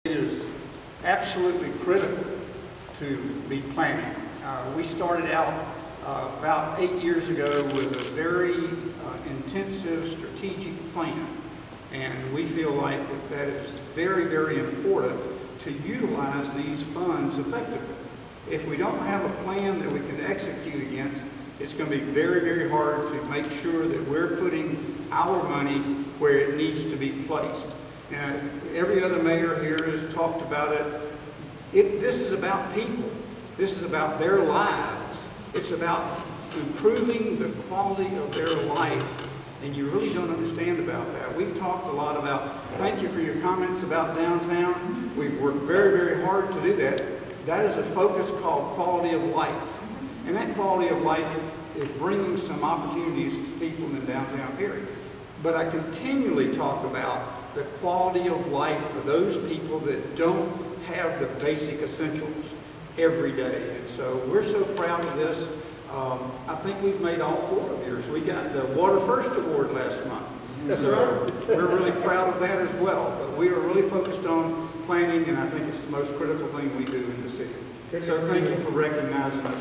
It is absolutely critical to be planning. We started out about 8 years ago with a very intensive strategic plan, and we feel like that is very, very important to utilize these funds effectively. If we don't have a plan that we can execute against, it's going to be very, very hard to make sure that we're putting our money where it needs to be placed. And every other mayor here has talked about it. This is about people. This is about their lives. It's about improving the quality of their life. And you really don't understand about that. We've talked a lot about, thank you for your comments about downtown. We've worked very, very hard to do that. That is a focus called quality of life. And that quality of life is bringing some opportunities to people in the downtown period. But I continually talk about the quality of life for those people that don't have the basic essentials every day. And so we're so proud of this. I think we've made all 4 of yours. We got the PlanFirst Award last month. That's so right. We're really proud of that as well. But we are really focused on planning, and I think it's the most critical thing we do in the city. So thank you for recognizing us.